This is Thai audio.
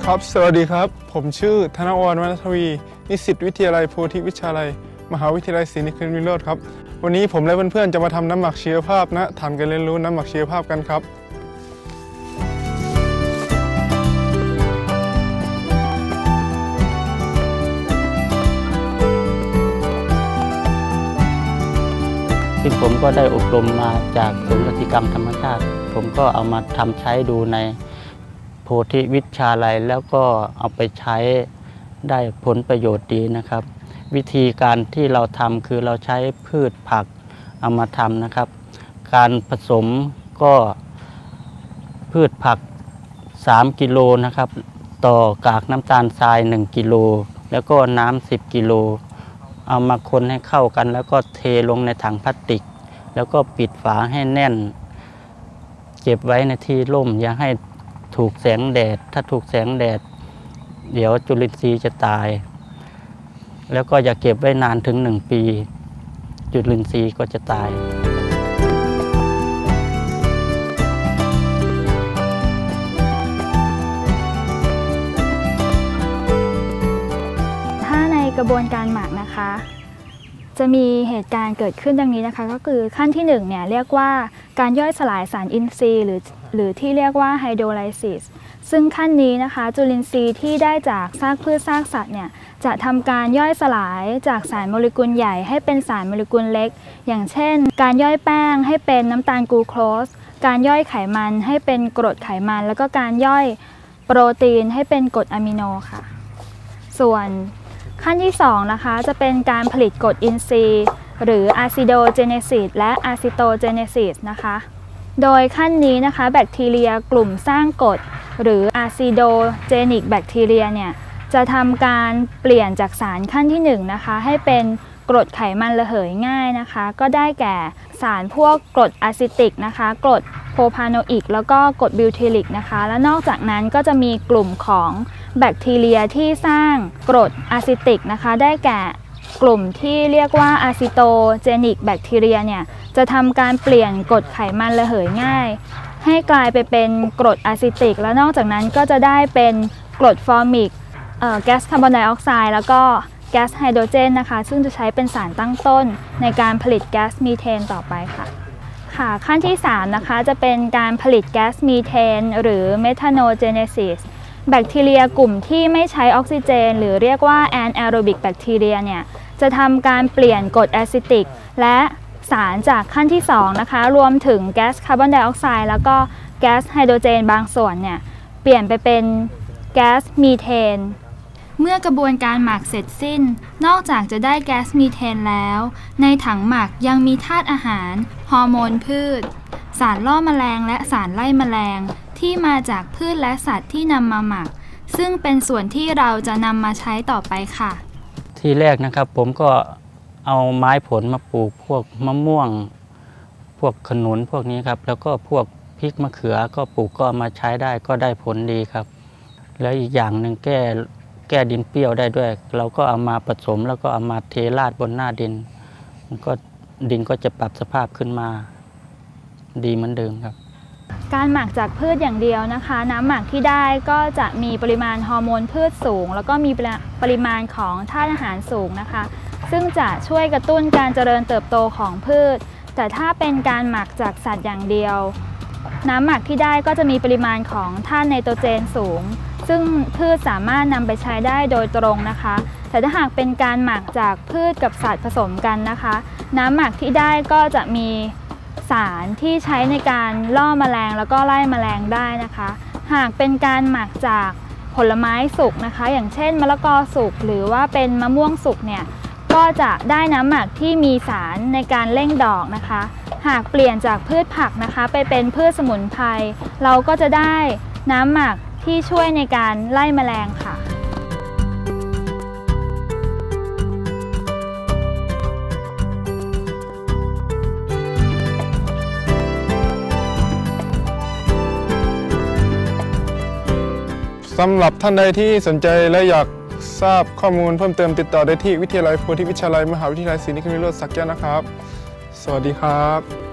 ครับสวัสดีครับผมชื่อธนวร วรรณทวีนิสิตวิทยาลัยโพธิวิชาลัยมหาวิทยาลัยศรีนครินทร์วิโรจน์ครับวันนี้ผมและเพื่อนๆจะมาทำน้ำหมักชีวภาพณฐานการเรียนรู้น้ำหมักชีวภาพกันครับซึ่งผมก็ได้อบรมมาจากศูนย์กสิกรรมธรรมชาติผมก็เอามาทำใช้ดูในโพธิวิชาลัยแล้วก็เอาไปใช้ได้ผลประโยชน์ดีนะครับวิธีการที่เราทำคือเราใช้พืชผักเอามาทำนะครับการผสมก็พืชผัก3 กิโลนะครับต่อกากน้ำตาลทราย1 กิโลแล้วก็น้ำ10 กิโลเอามาคนให้เข้ากันแล้วก็เทลงในถังพลาสติกแล้วก็ปิดฝาให้แน่นเก็บไว้ในที่ร่มอย่าให้ถูกแสงแดดถ้าถูกแสงแดดเดี๋ยวจุลินทรีย์จะตายแล้วก็อย่าเก็บไว้นานถึง1 ปีจุลินทรีย์ก็จะตายถ้าในกระบวนการหมักนะคะจะมีเหตุการณ์เกิดขึ้นดังนี้นะคะก็คือขั้นที่1เนี่ยเรียกว่าการย่อยสลายสารอินทรีย์หรือที่เรียกว่าไฮโดรไลซิสซึ่งขั้นนี้นะคะจุลินทรีย์ที่ได้จากซากพืชซากสัตว์เนี่ยจะทำการย่อยสลายจากสารโมเลกุลใหญ่ให้เป็นสารโมเลกุลเล็กอย่างเช่นการย่อยแป้งให้เป็นน้ำตาลกลูโคสการย่อยไขมันให้เป็นกรดไขมันแล้วก็การย่อยโปรตีนให้เป็นกรดอะมิโนค่ะส่วนขั้นที่2นะคะจะเป็นการผลิตกรดอินทรีย์หรืออะซิโดเจเนซิสและอะซิโตเจเนซิสนะคะโดยขั้นนี้นะคะแบคทีเรียกลุ่มสร้างกรดหรืออะซิโดเจนิกแบคทีเรียเนี่ยจะทำการเปลี่ยนจากสารขั้นที่1นะคะให้เป็นกรดไขมันระเหยง่ายนะคะก็ได้แก่สารพวกกรดอะซิติกนะคะกรดโพรพาโนอิกแล้วก็กรดบิวทิลิกนะคะและนอกจากนั้นก็จะมีกลุ่มของแบคทีเรียที่สร้างกรดอะซิติกนะคะได้แก่กลุ่มที่เรียกว่าอะซิโตเจนิกแบคทีเรียเนี่ยจะทำการเปลี่ยนกรดไขมันระเหยง่ายให้กลายไปเป็นกรดอะซิติกและนอกจากนั้นก็จะได้เป็นกรดฟอร์มิกแก๊สคาร์บอนไดออกไซด์แล้วก็แก๊สไฮโดรเจนนะคะซึ่งจะใช้เป็นสารตั้งต้นในการผลิตแก๊สมีเทนต่อไปค่ะขั้นที่3นะคะจะเป็นการผลิตแก๊สมีเทนหรือเมทานโนเจเนซิสแบคทีเรียกลุ่มที่ไม่ใช้ออกซิเจนหรือเรียกว่าแอนแอโรบิกแบคทีเรียเนี่ยจะทำการเปลี่ยนกรดแอซิติกและสารจากขั้นที่2นะคะรวมถึงแก๊สคาร์บอนไดออกไซด์แล้วก็แก๊สไฮโดรเจนบางส่วนเนี่ยเปลี่ยนไปเป็นแก๊สมีเทนเมื่อกระบวนการหมักเสร็จสิ้นนอกจากจะได้แก๊สมีเทนแล้วในถังหมักยังมีธาตุอาหารฮอร์โมนพืชสารล่อแมลงและสารไล่แมลงที่มาจากพืชและสัตว์ที่นำมาหมักซึ่งเป็นส่วนที่เราจะนำมาใช้ต่อไปค่ะที่แรกนะครับผมก็เอาไม้ผลมาปลูกพวกมะม่วงพวกขนุนพวกนี้ครับแล้วก็พวกพริกมะเขือก็ปลูกก็มาใช้ได้ก็ได้ผลดีครับแล้วอีกอย่างหนึ่งแก้ดินเปรี้ยวได้ด้วยเราก็เอามาผสมแล้วก็เอามาเทราดบนหน้าดินมันก็ดินก็จะปรับสภาพขึ้นมาดีเหมือนเดิมครับการหมักจากพืชอย่างเดียวนะคะน้ำหมักที่ได้ก็จะมีปริมาณฮอร์โมนพืชสูงแล้วก็มีปริมาณของธาตุอาหารสูงนะคะซึ่งจะช่วยกระตุ้นการเจริญเติบโตของพืชแต่ถ้าเป็นการหมักจากสัตว์อย่างเดียวน้ำหมักที่ได้ก็จะมีปริมาณของธาตุไนโตรเจนสูงซึ่งพืชสามารถนำไปใช้ได้โดยตรงนะคะแต่ถ้าหากเป็นการหมักจากพืชกับสัตว์ผสมกันนะคะน้ำหมักที่ได้ก็จะมีสารที่ใช้ในการล่อแมลงแล้วก็ไล่แมลงได้นะคะหากเป็นการหมักจากผลไม้สุกนะคะอย่างเช่นมะละกอสุกหรือว่าเป็นมะม่วงสุกเนี่ยก็จะได้น้ำหมักที่มีสารในการเร่งดอกนะคะหากเปลี่ยนจากพืชผักนะคะไปเป็นพืชสมุนไพรเราก็จะได้น้ำหมักที่ช่วยในการไล่แมลงค่ะสำหรับท่านใดที่สนใจและอยากทราบข้อมูลเพิ่มเติมติดต่อได้ที่วิทยาลัยโพธิวิชาลัยมหาวิทยาลัยศรีนครินทร์วิโรจน์สระแก้วนะครับสวัสดีครับ